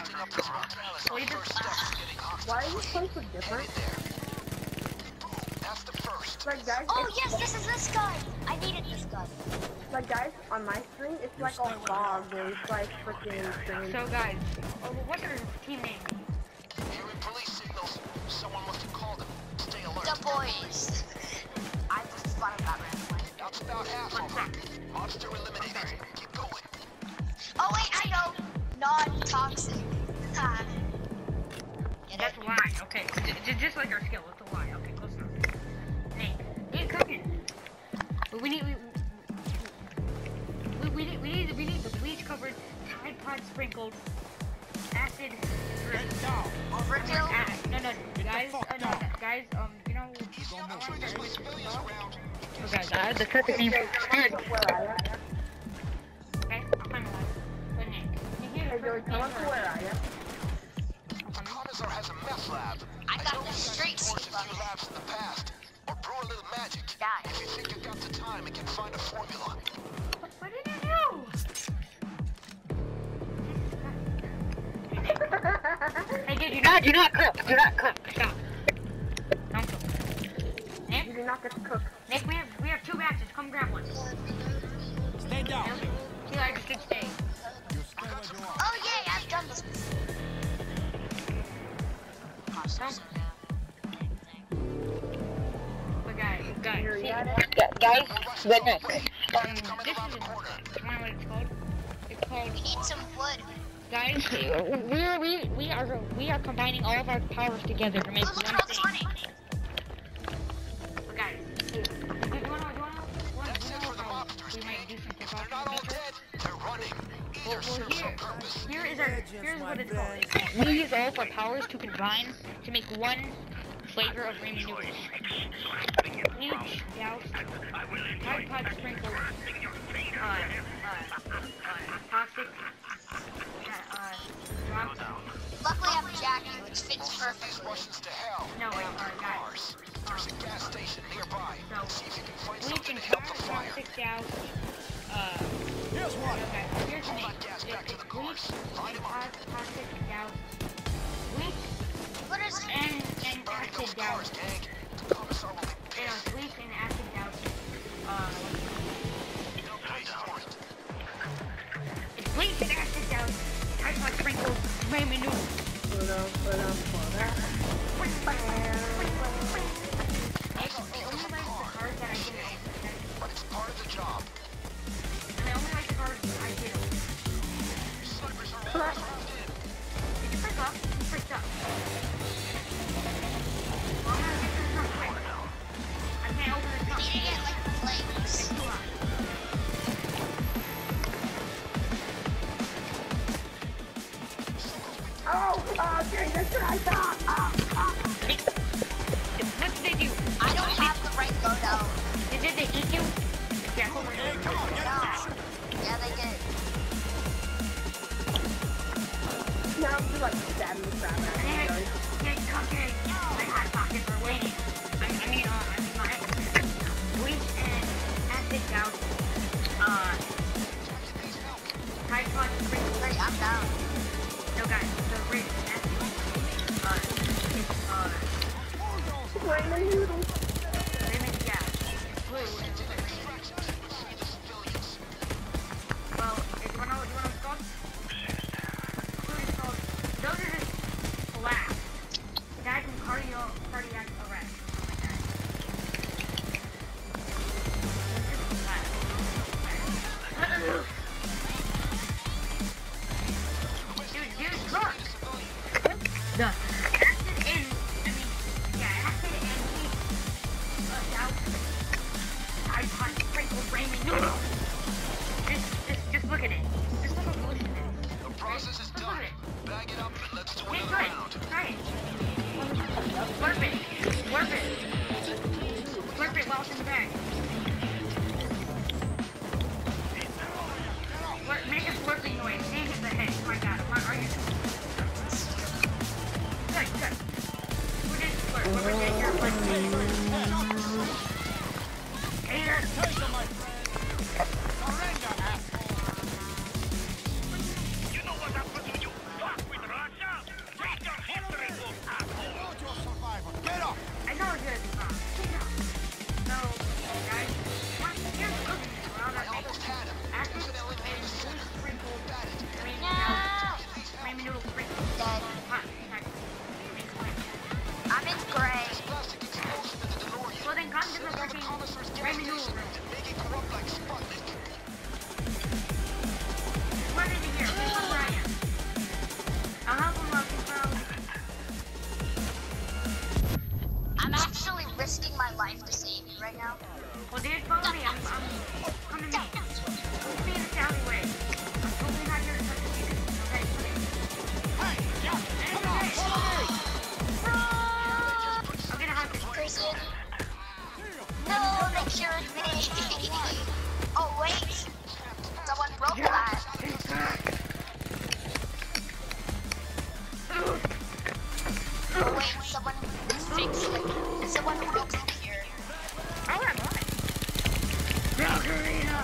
Why are you playing so different? Like guys, oh yes, this is this gun. I needed this gun. Like guys, on my screen, it's like all fog, dude. It's like freaking insane. So guys, what's your team name? Hearing police signals. Someone must have called them. Stay alert. The boys. I just thought about it. That's about half of them. Monster eliminated. Keep going. Oh wait, I know. Non-toxic. That's why. Okay, just like our skill. It's a lie. Okay, close enough. Nate, get cooking. We need the bleach covered, Tide Pod sprinkled, acid. Overkill. No, guys. Guys. You know. Oh, guys, the perfect name. Okay, I'll find one. But Nick, you hear the perfect name for Commissar has a meth lab. I got the straight a few labs in the past. Or brew a little magic. If you think you got the time and can find a formula. What did you do? Hey, dude, do not cook. Do not cook. Stop. Don't cook. Nick? You do not get to cook. Nick, we have 2 batches. Come grab one. Stay down. See, I just stay. Oh yeah, I've done this before. Don't. But guys, but Nick, this is what it's called. It's called. We need some wood. Guys, we are combining all of our powers together to make Oh, look one at all this thing. money. But guys, do you wanna we might do some They're not all dead. They're running. Either serves some purpose. Here's what it's called. We use all of our powers to combine to make one flavor of ramen noodles. Bleach, doused, Tide Pod sprinkled, toxic, dropped. Luckily, I have a jacket, which fits perfectly. Russians to hell. No, wait, Cars. There's a gas station nearby. So, See if you can find bleach something and to help the fire. toxic, doused, Here's one. okay, here's the Pull name. that gas back to the Bleach, cars. Light 'em up. toxic, doused, bleach, What is it? and Burn those acid cars, doused. gang. The commissar will be pissed. Bleach and acid doused. Wait for it. It's bleach and acid doused. Tide Pod sprinkled, ramen noodles. But it's part of the job. And I only like the cars I did. Snipers are almost moved in. Did you freak up? You freaked up. Well, I'm gonna get this real quick. I can't open this We up. need to get like flames. It's too hot. Dang, that's what I thought. What did they do? I don't have the right loadout. Did they eat you? Yeah. Hey, come on, get out. Yeah, they did. Now I'm just like stabbing the crap out of you guys. Get cooking. My hot pockets are waiting. I mean my bleach and acid doused. Tide Pod sprinkled. Great, I'm down. No guys, the bleach and acid. Ramen noodles. Ramen, yeah. Blue. Well, do you wanna know what it's called? Blue is called. Those are just black. Died from cardiac arrest. Dude, cook! Done. Acid and, acid and heat. Tide Pod sprinkled ramen noodles. Just look at it. Just look how delicious it is. The process is done. Bag it up and let's do Hey, another try round. it. Try it. Slurp it. Slurp it. Slurp it while it's in the bag. Make a slurping noise. Hand hit the head. Oh my god, I'm not arguing. Good. Who did slurp? Whoever did your one. Hater. Taste of my friend. Surrender, asshole. You know what happens when you fuck with Ryan? Thanks. It's the one who comes in here. Oh, I'm on it. Ballerina!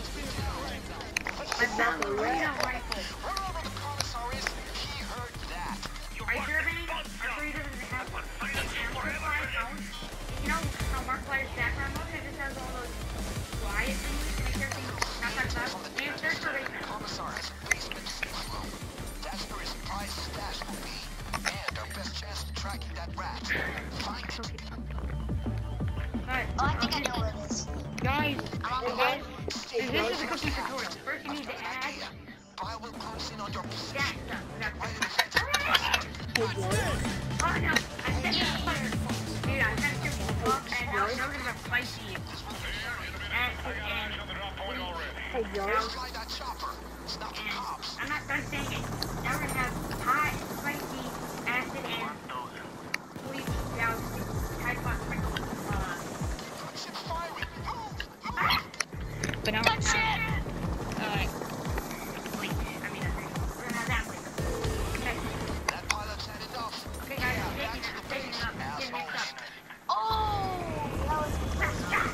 A ballerina rifle. Wherever the commissar is, he heard that. Are you sure, Vinny? Are you sure he doesn't have amplified sounds? You know how Markiplier's background mode just has all those quiet things to make everything not that loud? Dude, search for basement. Commissar has a basement safe room. That's where his prize stash will be. And our best chance of tracking that rat. Find it. Alright. Oh, I think I know where it is. Guys, I'm this is a cookie tutorial. First you need to add I will close in on your that stuff. right in front of you. Oh no, I set it on fire. Dude, I set it up and now notice a spicy acid and Hey, George. Fly that chopper. It's not the cops. I'm not done saying it. Now we're gonna have hot, spicy, acid and sweet doused Tide Pod sprinkles. Shit firing. Move. But now we're gonna have, bleach. I mean, we're gonna have that bleach. Okay, That pilot's had enough. okay guys, I'm taking it up, getting mixed up. Oh, that was Stop!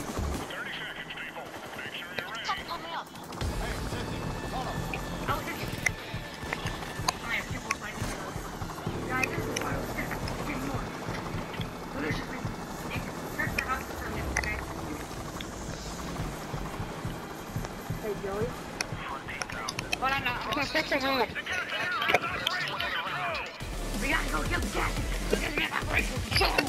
Stop coming up. Hey, Sydney, hold on. Oh, this is... I have two more fighting skills. Guys, this is why we're gonna get more. So there's just like... Search the house for a minute, okay? Hey, Joey. Hold on, I'm gonna fix the room. We gotta go kill the cat. Look at the operation.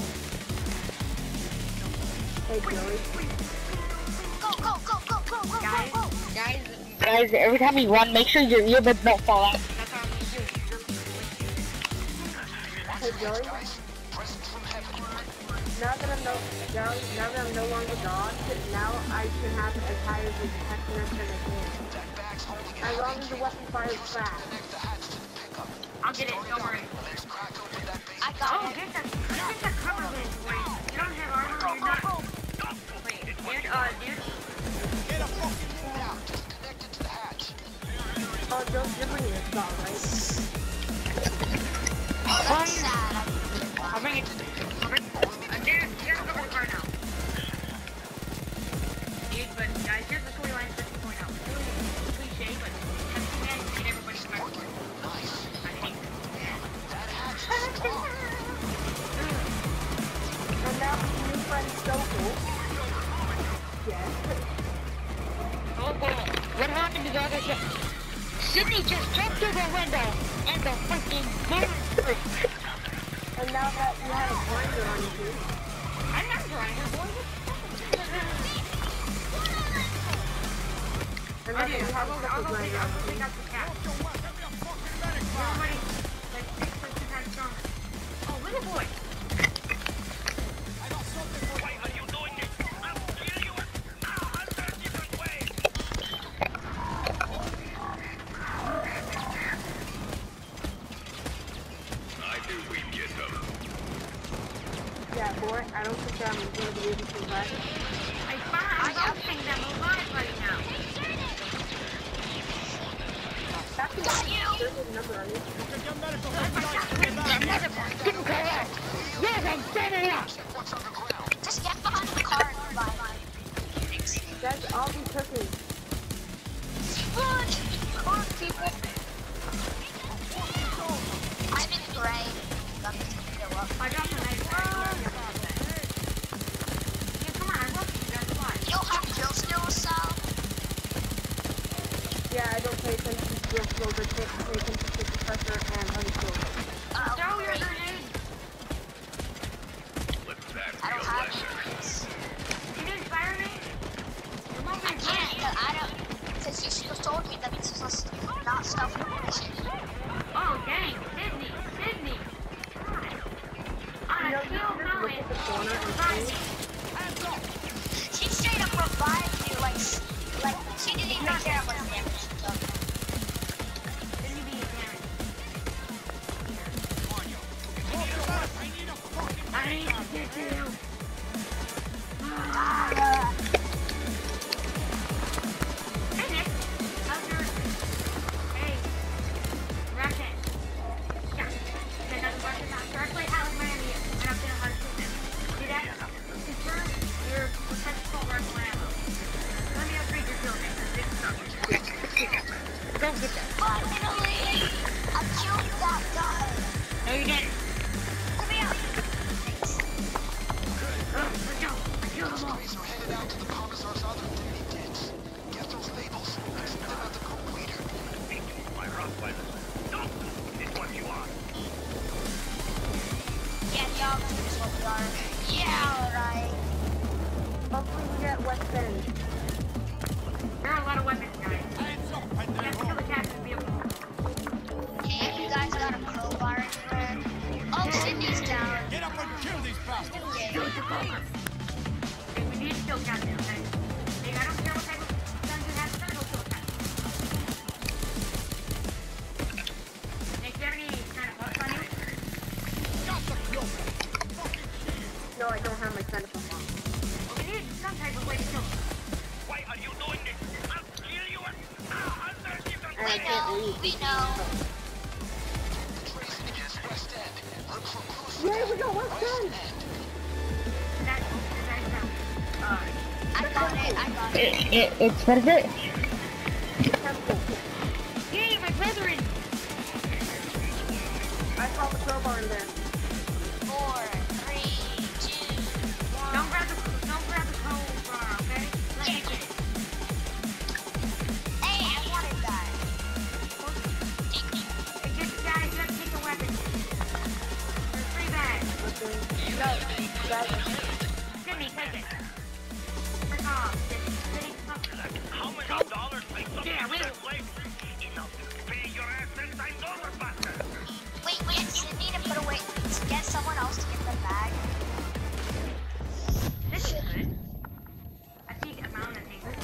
Hey, Joey. Go, go, go, go, go, go, Guys, go, go. guys, every time you run, make sure your earbuds don't fall out. That's all I'm gonna do. Hey, Joey. Present from heaven. Now that I'm no longer God, now I can have as high as a detection as I can. That bag's holding As long as the weapon fires fast. Connect the hatch to the pickup. I'll get it, don't worry. Let's crack open that base. I got Oh, it. get the cover lid, boy. You don't have armor, Go, you're go, not... go. Wait, dude, dude. Get a fucking move. Now, just connect it to the hatch. Oh, Joe, you're bringing this dog, right? Oh, that's sad. I'll bring it. Dude, you gotta go to the car now. Dude, but guys, here's the storyline for 2.0. It's really cliche, but that's the way I get everybody to my point. I hate it. That hatch is locked. And now my new friend Stokel. Yes. Oh, what happened to the other ship? Sydney just jumped through the window and the freaking boom! And now that you have a blinder on you, too. I'm not trying to boy. And now that you have a I'll second go blinder on take you. out the cat. Get me a fucking medic car. Everybody, like 6% times stronger. Oh, little boy. I got something for you. Are you doing it? I'll kill you now. I'll do it different way. I knew we'd get them. Yeah, boy, I don't think I'm going to be able to survive. I don't think that move on it right now. That's the number on you. Get your medical supplies. Get back. Yes, I'm setting up. What's underground? Just get behind the car and buy mine. Guys, I'll be cooking. Run! Run, people! I'm in gray. Got this to fill up. I got the nice yeah, come on, I love you guys a lot. You don't have kill skills, Sal? Yeah, I don't pay attention to skill skills. I can't pay attention to the pressure and other skills. Throw your grenade. I don't have skills. You didn't fire me? I can't, but I don't. Because you should have told me that it's just not stuff for munition. Oh, dang. Sydney. On a kill moment. She straight up revived you, like she didn't even care what damage she took. Sydney being a parent. I need to get you. Hey, Nick. How's your... Hey. Ratchet. Yeah. That doesn't work. It's not directly out of my enemy. And I'm gonna hard to shoot him. Yeah, y'all is what we are. Yeah, alright. Hopefully we get West End. There are a lot of weapons, guys. You have to kill the captain to be able to. Hey, you guys got a crowbar anywhere? Oh, Cindy's down. Get up and kill these bastards! Yeah. Hey, we need to kill captain, okay? Hey, I don't care what type of guns you have, we're gonna go kill the captain. Hey, do you have any kind of buffs on you? Got the kill! Fucking shield! No, I don't have my center bomb. We need some type of way to kill them. Why are you doing this? I'll kill you and I'll hurt you. And I can't leave. We know. Tracing against West End. Look for clues. Yay, we got West End! That's I got it. It's perfect. Temple. Yay, my brethren! I saw the crowbar in there. 4, 3, 2, 1. Don't grab the crowbar, okay? Let me get it. Hey, I wanted that. Hey, just guys, you have to take the weapon. There's 3 bags. Sydney, take it. Frick off, Sydney. How many dollars make something Yeah, we- that way? Enough to pay your ass 10 times over, bastard! Wait, we had Sydney to put away, to get someone else to get the bag. This is good. I see the amount of things.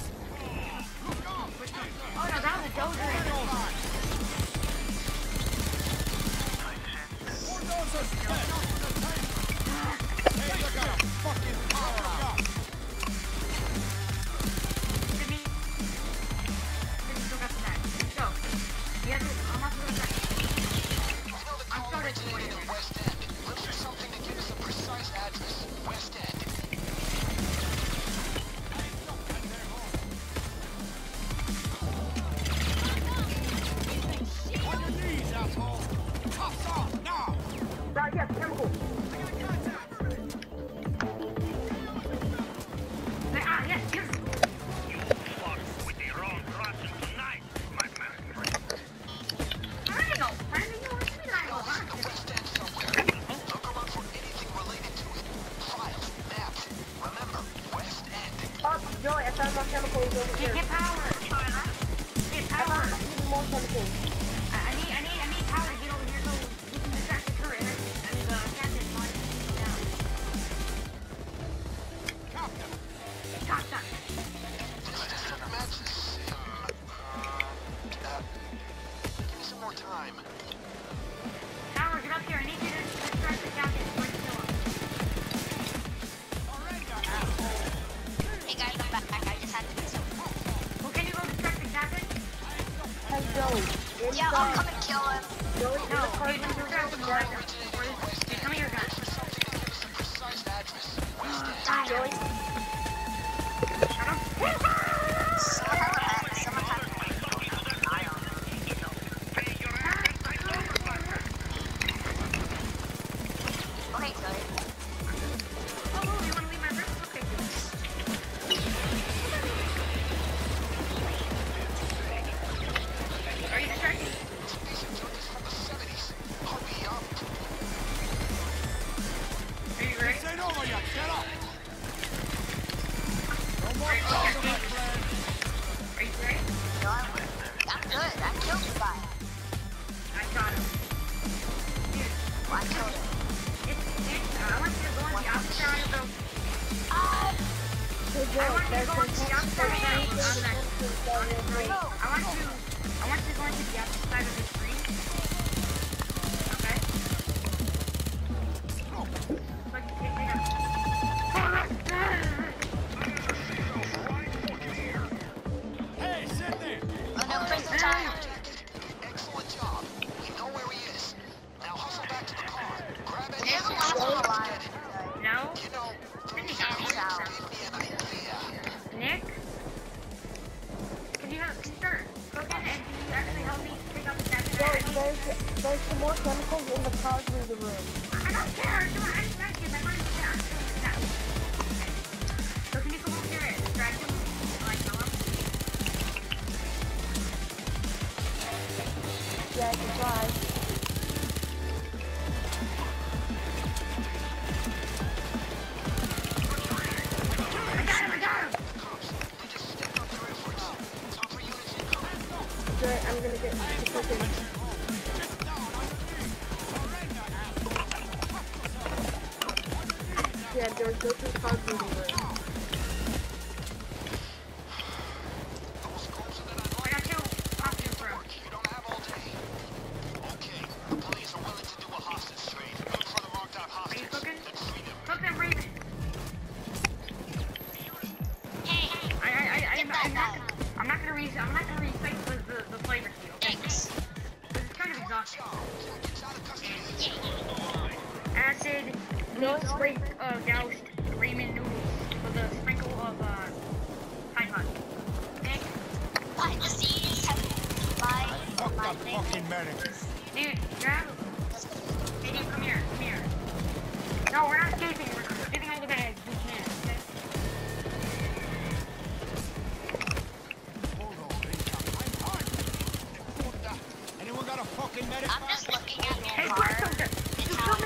Oh no, that was a dozer. Bulldozers dead! Hey, look at a fucking power up! Sydney still got the bag. So, you have to, I'm not going to back. We know the call originated in West End. Look for something to give us a precise address. West End. On your knees, asshole! Cuffs on, now! Right, yes, chemical. Yes, yes. You fucked with the wrong Russian tonight, my man. Triangle. Triangle. West End somewhere. Look around for anything related to it. Files, maps. Remember, West End. Oh, Joey, I found more chemicals over here. Get power. Get I power. found even more chemicals. I need power to get over here so we can distract the turret and the captain on down. Captain! Shot, shot. Matches. Give me some more time. Power, get up here. I need you to distract the captain before you kill him. Hey guys, I'm back. I just had to do something. Well, can you go distract the captain? Hey, Joey. Yeah, I'll come and kill him. Joey, in the No, car, dude, just distract him right now. Dude, come here, guys. Something to give us a precise address. West End. Die, Joey. Shut up. Someone had Pay your ass 10 times over, bastard! Okay, good. Oh, you want to leave my room? Okay, good. Are you distracted? These are jokers from the 70s. Hurry up. Are you ready? This ain't over yet, get up! No more Are you talking, my ready? friend! Are you ready? No, I'm good. I killed the guy. I shot him. Dude, Well, I killed him. I want you to go on the opposite side of the... Hey, I Joey, want you to there's go some on the opposite side of that. chemicals On that. On the screen. No. I want you to go into the opposite side of the screen. Okay? So I can take it up. Hey, Sydney! Oh no, prison time. Excellent job. We know where he is. Now hustle back to the car. Grab any There's a lot of alive. No? You know, Sydney, give me an idea. Nick? Can you start cooking and can you actually help me pick up the captain? Joey, there's some more chemicals in the car through the room. I don't care. Do I just like it. I want to get out. So can you come over here and distract him? Like, kill him? Yeah, I can try. freaking... Yeah, there's no two cars moving right now. I got two options for him. You don't have all day. Okay, the police are willing to do a hostage trade. Look for the marked out Are hostage. you cooking? Let's free them. Cook them, Raven. Hey, I'm not gonna recite the flavor to you, okay? thanks. This is kind of exhausting. It's out of custody. Acid, straight doused ramen noodles with a sprinkle of Tide Pod. Okay? Behind the scenes, my Fucking medic. Dude, grab. Hey, dude, come here. No, we're not escaping. We're getting all the bags. We can, okay? Anyone got a fucking medic? I'm just looking at Hey, your grab car. something. It's You how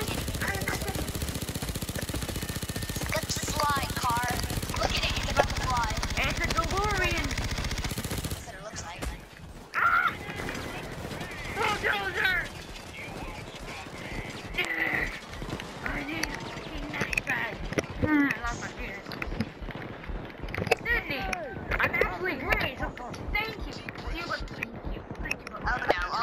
kill me. Look at the slide car. Look at it, it's about to fly. It's a DeLorean. That's what it looks like. Ah! Bulldozer! I need a fucking nice bag. I lost my fear. Sydney! I'm actually great, so thank you. Thank you. Oh no.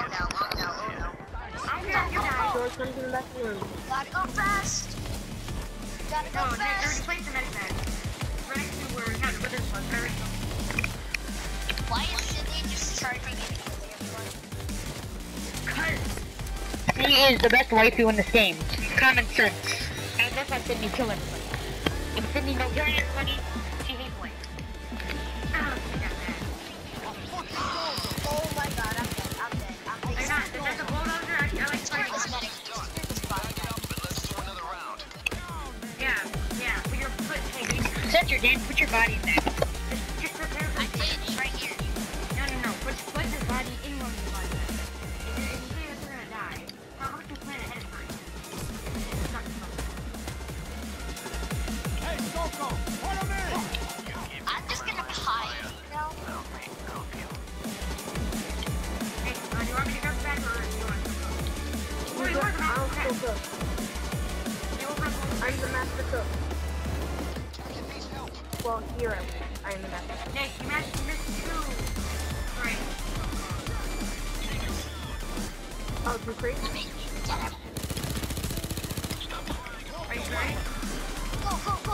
I'm gonna get out. George, come to the back room. Gotta go fast. Gotta go No, Nick, already fast. placed the medic bag. Right next to where we had the this one. There we go. Why is Sydney just charging and killing everyone? Cause she is the best waifu in this game. Common sense. And that's why Sydney kill everybody. If Sydney don't kill everybody, she hates life. Oh, she got mad. Oh my god, I'm dead. They're not. There's a bulldozer. I like Screw this fighting. medic. Screw this body. Let's do another round. Yeah. Put your foot. Hey, set your Dan. Put your body in there. Just prepare for I did. It's right here. No. Put your body in one of the body bags. If you say that you're gonna die, how much you plan ahead of time? It's not just something. Hey, Soko! What a minute! I'm just gonna hide, you know? Hey, do you want me to grab the bag or do you want to go? Wait, where's the I'll master still cook? cook. I'm the master cook. Well, hero. I am the master cook. Nick, you missed two. Right. Oh, two crates? Get him. Are you ready? Go.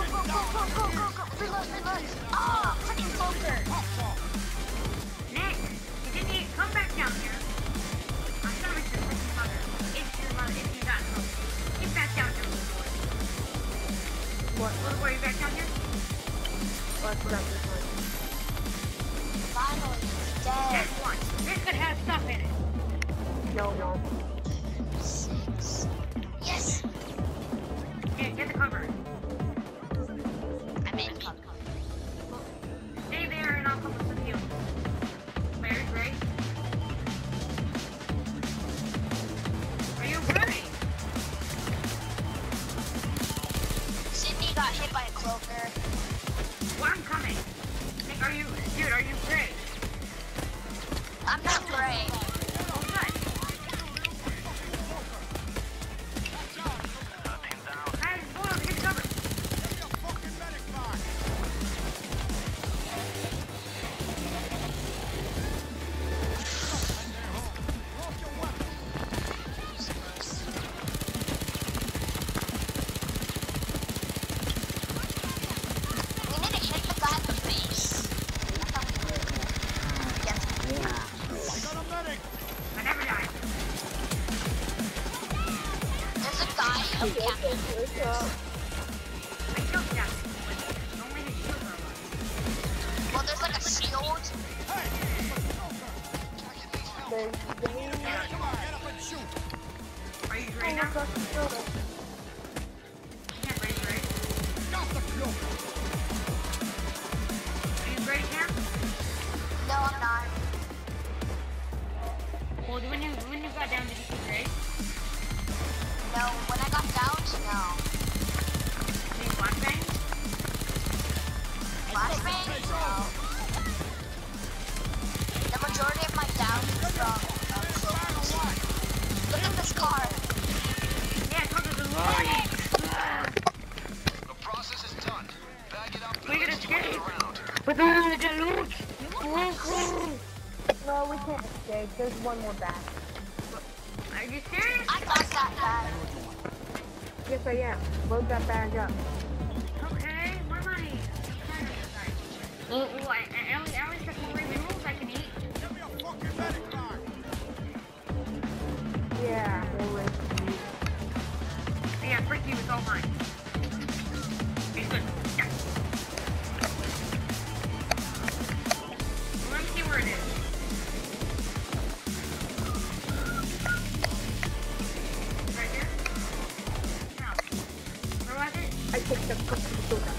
Reload. Oh, freaking poker. Nick, you didn't need come back down here. I'm sorry to your freaking mother. If you got home. Get back down here, little boy. What? Little boy, you back down here? Let's grab this one. Finally, he's dead. This one. This could have stuff in it. No. 6. Yes. Here, get the cover. I'm in. Come. Stay there and I'll come with some heals. Mary Gray? Are you ready? Sydney got hit by a cloaker. Well, I'm coming. Nick, are you Gray? I'm not gray. Oh, good. Guys, hold on, get the cover. Fucking medic box! We need to hit the guy in the face. That's how we do it. Yes. I got a medic! I never died. There's a guy up captain. I killed that. Only his shield are alive. Well, there's like a shield. Come on, get up and shoot! Are you Gray now? You can't raise Gray. Got the cloak! Are you Gray now? No, I'm not. Well, when you got down, did you see Gray? No, when I got down, no. See Flashbang? Flashbang? No. The majority of my downs is from cloaker. this car. Yeah, it's called the DeLorean. The process is done. Bag it up and We're gonna let's swing it escape. around. But the DeLorean. No, we can't escape. There's one more back. Are you serious? I got that guy. Yes, I am. Load that bag up. Okay, where am I? Oh, I only took more rules I can eat. Yeah, it was. Yeah, freak you, it's all mine. It's good. Yeah. Well, let me see where it is. Right here? No. Where was it? I picked up Coca-Cola.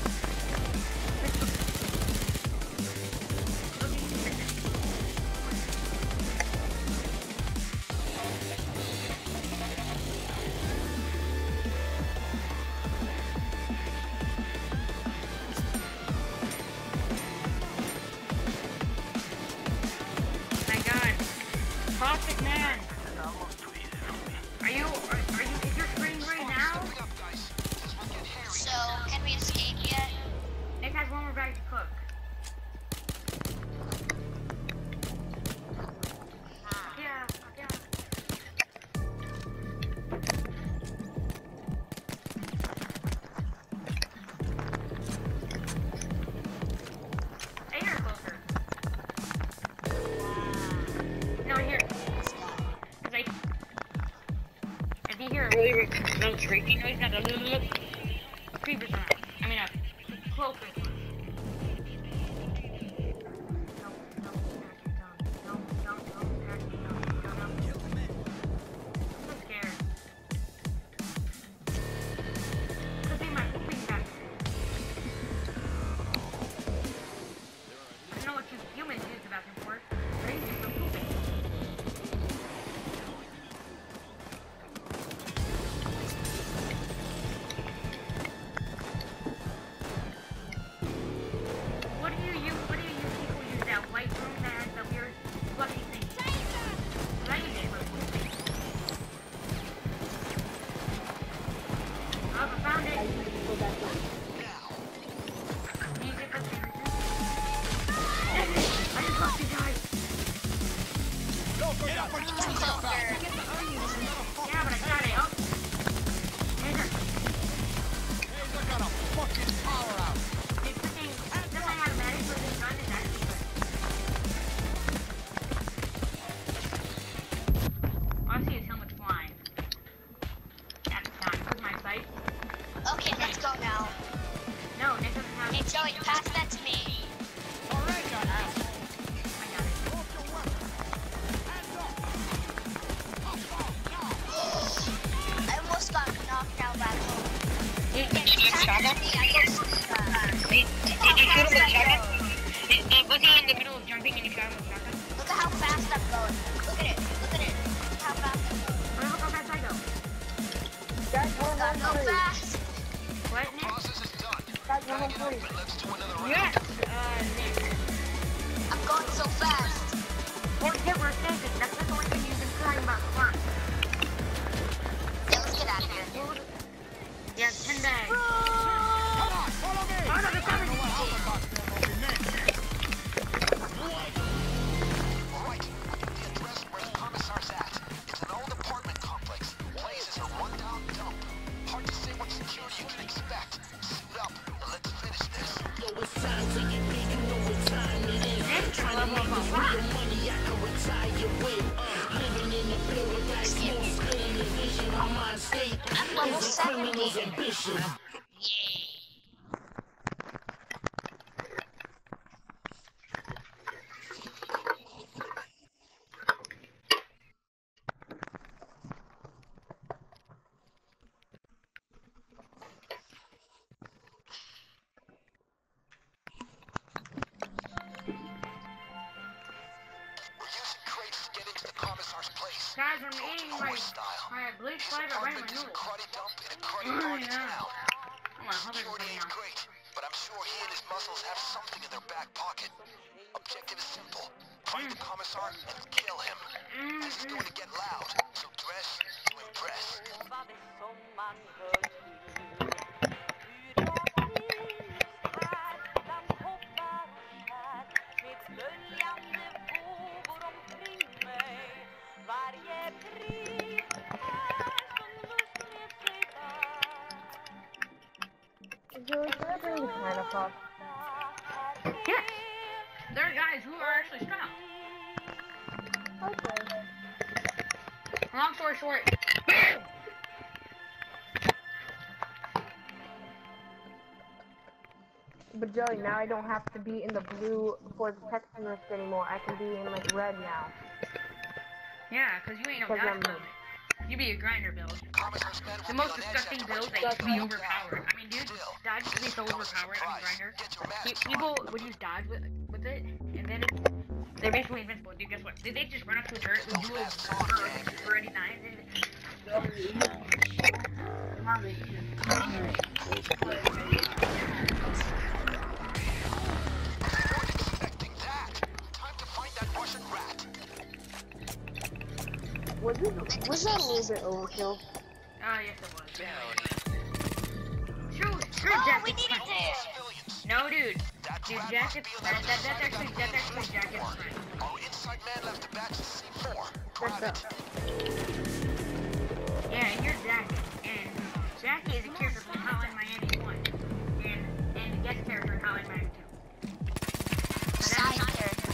My God. Toxic man. Is your screen right now? So, can we escape yet? Nick has one more bag to cook. Yeah. Hey, you're closer. No, here. Like, if you hear a really little creepy noise, not a little creeper sound. I mean, a closer sound. No, I'm so scared. Could be my pooping back there. I don't know what you humans use the bathroom for, but I use it for pooping. What do you use people use that white room that has the weird fluffy thing? I use it for pooping. Oh, I found it. I need to go back up. Use it for sandwiches. I just lost you guys. It's closer. Yeah, but I got it. Oh. There's a... It's freaking... Nothing automatic for this gun is actually good. All I see is helmets flying. At the time. With my sight. Okay, let's go now. No, Nick doesn't have... Hey, Joey, pass that to me. I got it. I almost got knocked down back home. Did you shoot him with a shotgun? Was he in the middle of jumping and you shot him with a shotgun? Look at how fast I'm going. Look at it. Look at it. Look how fast I'm going. Look how fast I go. Guys, we're Gotta go on three. fast. What, Nick? Process is done. Guys, we're on Bag it up three. and let's do another round. Yes! Nick. I'm going so fast. Well, yeah, we're thinking. That's not the only thing you've been crying about fun. Yeah, let's get out of here. Yeah, 10 bags. Come on, follow me! Oh, no, they're coming. Right. The address where the commissar's at. It's an old apartment complex. Place is a rundown dump. Hard to say what security you can expect. Suit up and let's finish this. Nick, level up on what? I'm level 70. We're using crates to get into the commissar's place. Guys, I'm eating my bleach His flavor right in my apartment is a noodles. karate dump in a karate Oh, party yeah. town. Oh, my hunger is Security getting ain't out. great, but I'm sure he and his muscles have something in their back pocket. Objective is simple. Find the commissar and kill him. This is going to get loud, so dress to impress. Joey, can I bring the piano pop? Yes. There are guys who are actually strong. Okay. Long story short. But Joey, now I don't have to be in the blue for the texting list anymore. I can be in like red now. Yeah, because you ain't no Because dodge I'm build. You be a grinder build. Commissar's men The will most be on edge disgusting after build what you that do. used to be overpowered. I mean, dude, dodge used to be so overpowered. I mean, grinder. Get your mask People would use dodge with it, and then they're basically invincible. Dude, guess what? They just run up to a turret with dual for 89. Expecting that. Time to find that Russian rat. Was that a little bit overkill? Oh, yes, it was. Shoot, Oh, Jack. we need it there. Civilians. No, dude. That Dude, rat Jack must is be that's another actually Jack's friend. Our inside man left a batch of C4. Grab That's it. Yeah, and you're Jack. And Jack is a character from Hotline Miami 1. And the guest character in Hotline Miami 2. Side character.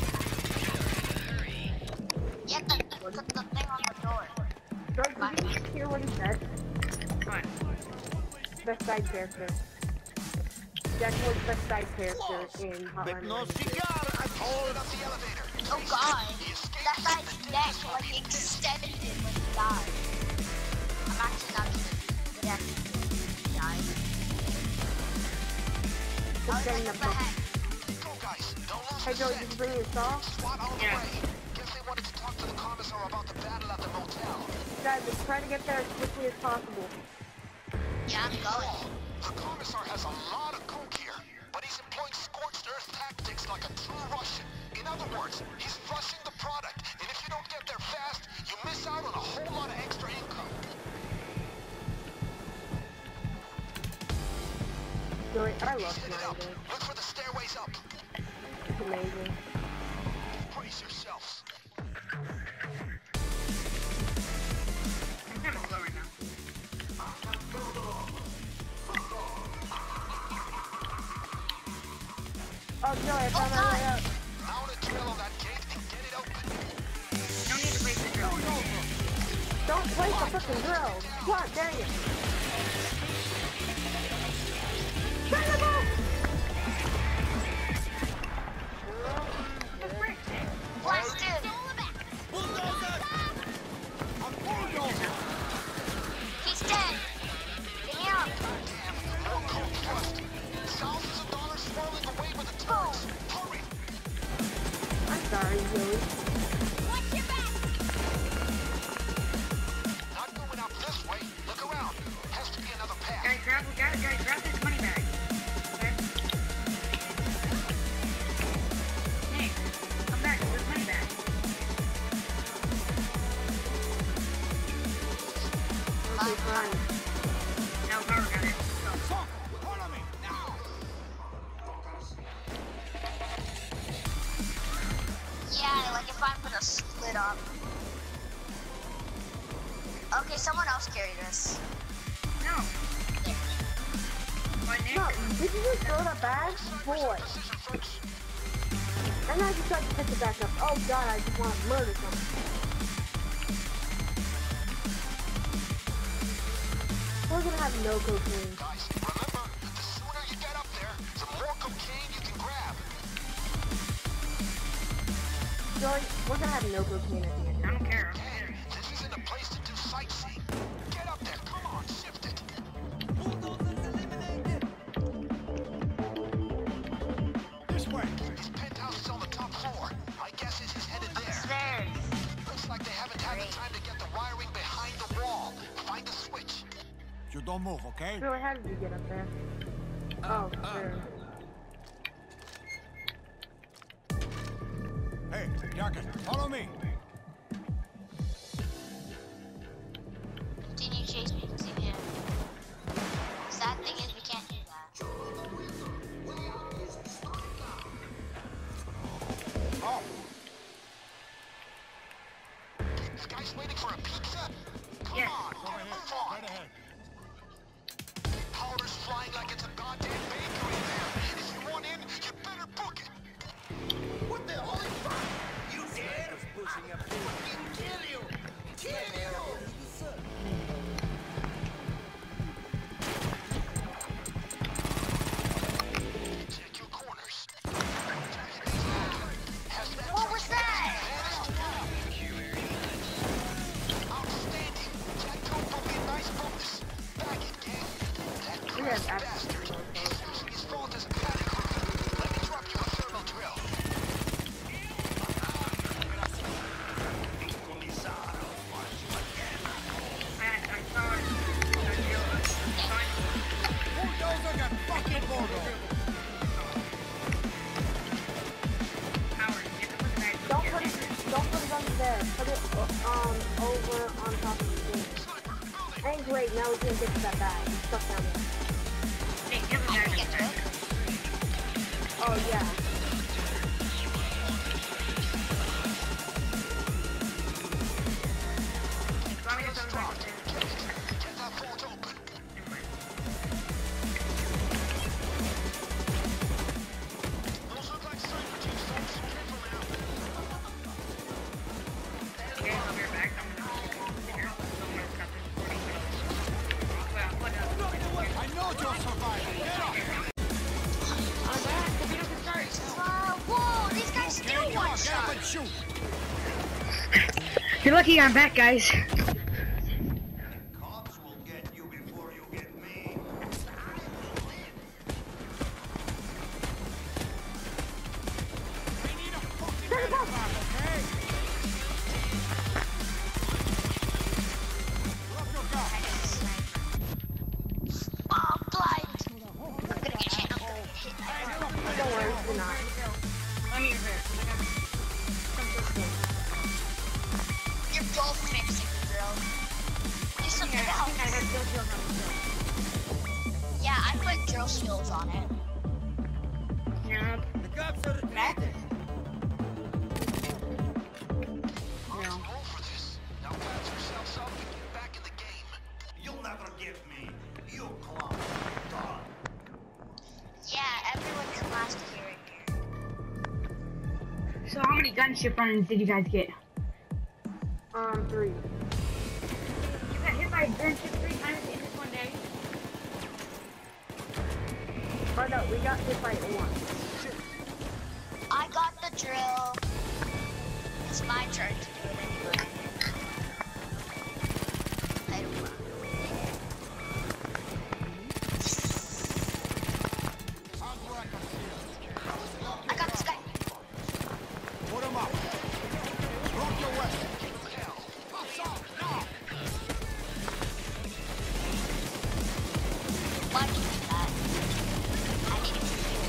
Yeah, put the thing on the door. Joey, did you hear what he said? What? Best side character. Jack was best side character in Hotline Miami. Hold up the elevator. Oh god. That guy's neck like extended when he died. I'm actually not even good at dying. I was like up ahead. Go, guys. Don't lose Hey the Joey, scent. did you bring your saw? SWAT on the Yeah. way. Guess they wanted to talk to the commissar about the battle at the motel. Guys, let's try to get there as quickly as possible. Yeah, I'm going. The commissar has a lot of coke here, but he's employing scorched earth tactics like a true Russian. In other words, he's rushing the product, and if you don't get there fast, you miss out on a whole lot of extra income. Joey, I love He's headed up. Snyder. Look for the stairways up. It's amazing. Brace yourselves. I'm kind of slow right now. Oh, Joey, I found my way up. Mount a drill on that gate and get it open. No need to place the drill. Don't place the freaking drill. God dang it. Blasted! He's dead! Get him! More coke trust. Thousands of dollars swirling away with the turrets. Hurry. I'm sorry, Joey. Watch your back! Not going out this way. Look around. Has to be another path. Guys, grab this money bag. Okay? Hey, come back with this money bag. Okay, fine. Now power got it. Yeah, like if I'm gonna split up. Okay, someone else carry this. No. What, Nick? No, did you just throw that bag? Boy. And I just tried to pick it back up. Oh god, I just want to murder someone. We're gonna have no cocaine. Guys, remember, the sooner you get up there, the more cocaine you can grab. Joey, we're gonna have no cocaine at the end. I don't care. Hey, this isn't a place to do sightseeing. Get up there, come on, shift it. This way. His penthouse is on the top floor. My guess is he's headed there. Stairs. Looks like they haven't had the time to get the wiring behind the wall. Find the switch. You don't move, okay? Joey, how did you get up there? Oh, sure. Hey, yeah, Follow me. Continue chasing him. Sad thing is we can't do that. Oh. This guy's waiting for a pizza? Come Yeah. on, Over here. move on. Right ahead. Powder's flying like it's a goddamn bakery in there. If you want in, you better book it. What the holy fuck? You dare? Pushing up fucking kill you! Kill you! Check your corners. What was that? Outstanding. Jack Cope will be a nice bonus. Back it, gang. That We have crazy absolutely bastard. no He's using his fault as a panic room. Let me drop you a thermal drill. I saw it. Bulldozer got fucking bulldozer. Howard, get the fucking guy. Don't put it under there. Put it over on top of the thing. And great, now we can get to that bag. It's stuck down there. Hey, give the I guy can the get to it. Oh yeah. Let me get some back. Get that vault open. Those look like sniper teams, folks. Careful now. Okay, I'll be right back. I'm gonna sit here. I'm gonna cut this recording. Well, what else? I know you'll survive. Get up. I'm back. The video can start. Whoa, these guys Okay, still come one on, get up shot. and shoot. You're lucky I'm back, guys. Cops will get you before you get me. We need a fucking helicopter, okay? Drop your gun. Oh, blind. I'm gonna get hit. I'm gonna get hit. Don't worry, you're not. Let me reverse. You're both fixing the drill. Do something I else. think I got still kills on the Yeah, I put drill skills on it. Yep. The cops are Back? I'm too old for this. Now patch yourselves up and get back in the game. You'll never get me. You clown. Done. Yeah, everyone can last a year in here. So how many gunship runs did you guys get? 3. You got hit by a gunship 3 times in this one day? Oh no, we got hit by 1. I got the drill. It's my turn to do it anyway. I don't know. I got this guy. Put him up. Drop your weapon. Why did you do that? I needed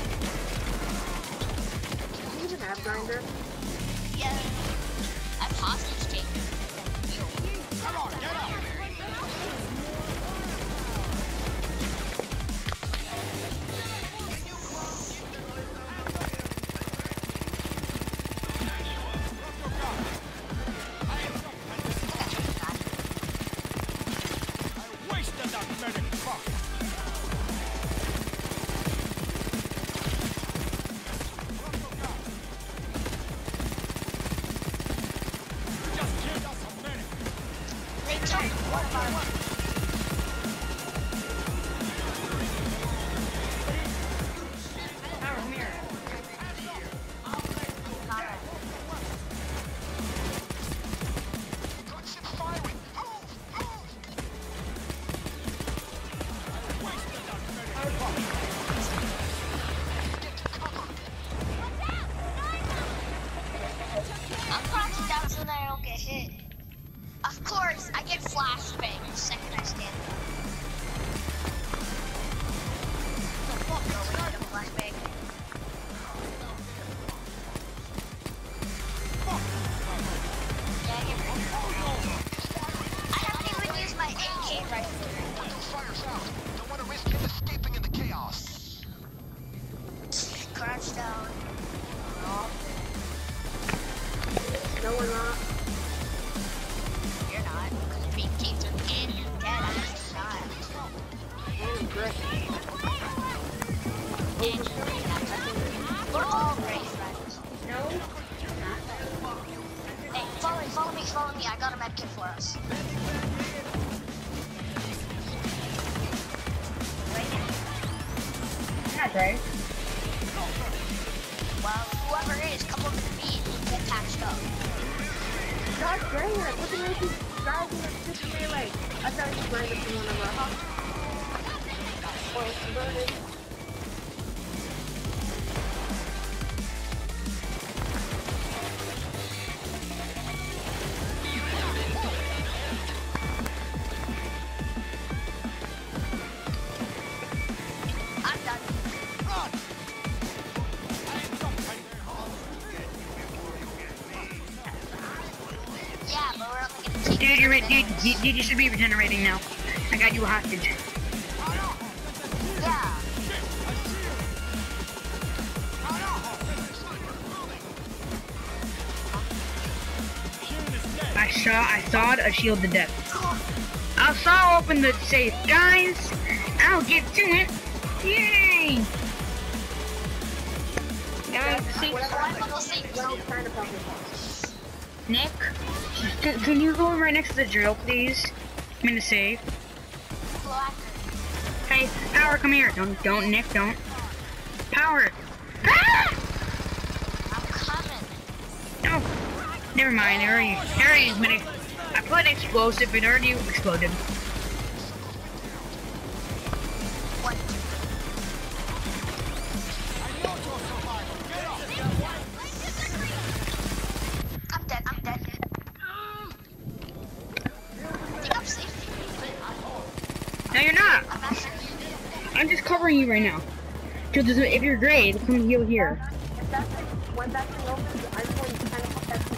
to Do you even have grinder? Yeah. I'm hostage taker. Come on, get up. I wasted that medic. Fuck. You just killed us a medic. They took one of our... Howard, come here. Gunship firing. Move! Move! Wasted that medic. Fuck. Get to cover. I'm crouching down so that I don't get hit. Of course, I get flashbang the second We're all great friends. No. Hey, follow me. I got a med kit for us. Not right. Well, whoever it is, come over to me and get patched up. God dang it! Look at these guys in the super melee. I thought he ran into one of our Well, converted. I'm done. Yeah, but we're only gonna take Dude, you should be regenerating now. I got you hostage. Yeah. I sawed a shield to death. I saw open the safe, guys. I'll get to it. Yay! Guys, see, Nick, can you go right next to the drill, please? I'm in the safe. Hey, Power, come here. Don't, Nick, don't. Power. Ah! I'm coming. No. Never mind. There he is, minute. I put explosive. It already exploded. What? I'm dead. I think I'm safe. No, you're not. I'm actually. I'm just covering you right now. Because if you're great, come heal here. When that thing opens, I'm going to kind of fuck that thing.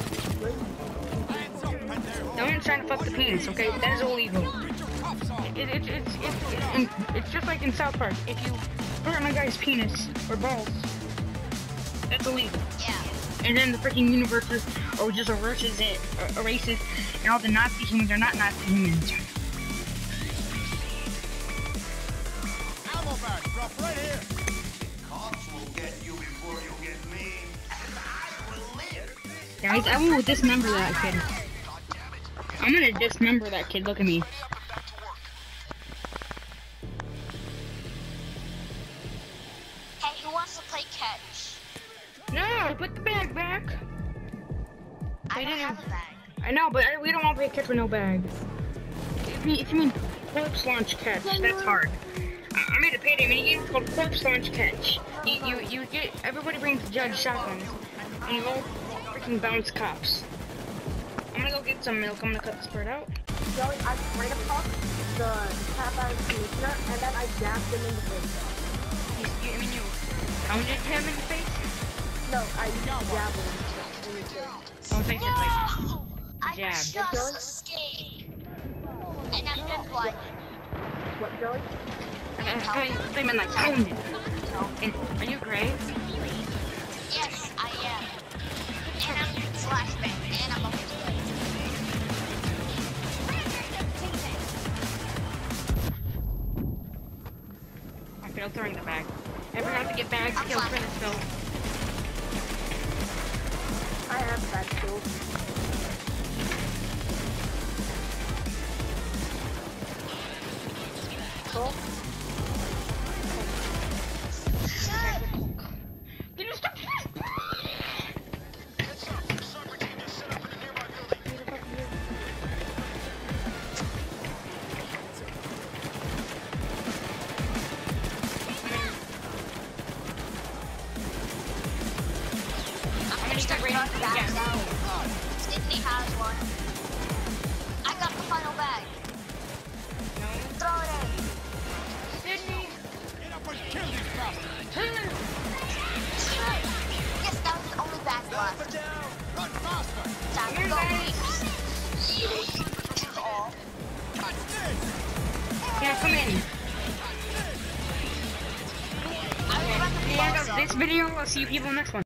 Don't try to fuck the penis, okay? That is illegal. It's just like in South Park. If you put on a guy's penis or balls, that's illegal. Yeah. And then the freaking universes are just erases, and all the Nazi humans are not Nazi humans. Ammo bag, drop right here. Cops will get you before you get me, and I will live. Guys, I will dismember that kid. I'm gonna dismember that kid. Look at me. Hey, who wants to play catch? No, put the bag back. I don't have a bag. I know, but we don't want to play catch with no bag. If you mean corpse launch catch, that's hard. I made a payday mini game called corpse launch catch. You get everybody brings judge shotguns, and you all freaking bounce cops. I'm gonna go get some milk. I'm gonna cut this part out. Joey, I sprayed a puck, the tap out conditioner, and then I jabbed him in the face. You pounded him in the face? No, I jabbed him in the face. Don't say just like I jab. just escaped. And I've been blinded. What, Joey? I meant like pounded. And are you gray? Yes, I am. And I'm flashbang. And I'm always good. I failed throwing the bag. Everyone have to get bags to kill for this build. I have that too. Cool. Can you stop? I'm gonna start bringing bags out. Sydney has one. I got the final bag. Throw it in. Sydney! Get up and kill these bastards. Yes, that was the only bag left. Run faster. Time to go, Reeves. Oh. Catch this. Yeah, come in. I will run the At the end bus of this video, I'll see you people next one.